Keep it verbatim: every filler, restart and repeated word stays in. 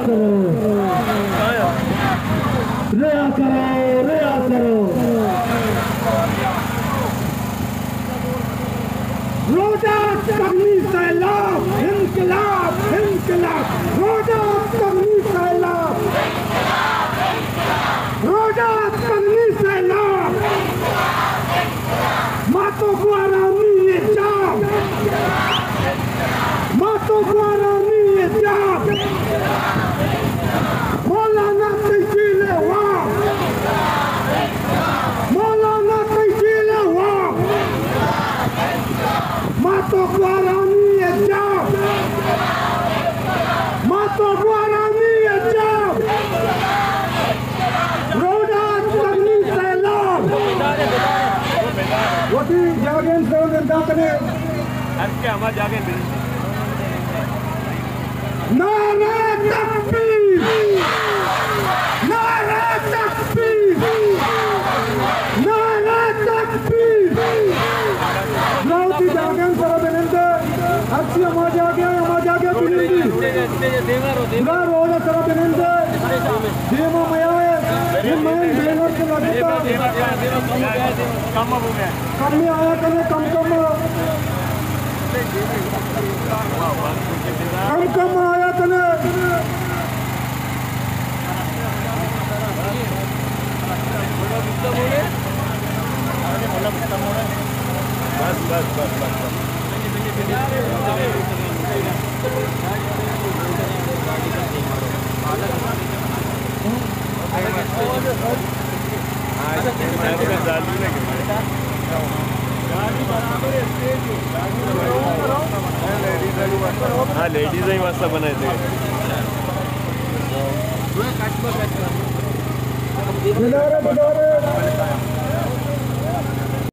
करो रिया करो रिया करो रोजा करनी सैलाब इनकलाब इनकलाब रोजा करनी सैलाब रोजा करनी सैलाब मातों को आरामी ये जाम मातों को आरामी ये जाम मौलाना तैजीले वाम मौलाना तैजीले वाम मातों को आरामी ये जाम मातों को आरामी ये जाम रोजा करनी सैलाब वोटी जागेन से निर्दातने अरे हमारा जागेन नारे तकबीर नारे तकबीर नारे तकबीर वोटी जागेन से निर्दातने अच्छी हमारा जागे हमारा जागे बिल्ली ना रोड से निर्दातने देवा मया है ये मैं बेनर के लगता कम हो गया कम में आया कने कम कम कम कम आया कने बस बस बस बस हाँ लेडीज ही मस्त बनाए थे बिलारे बिलारे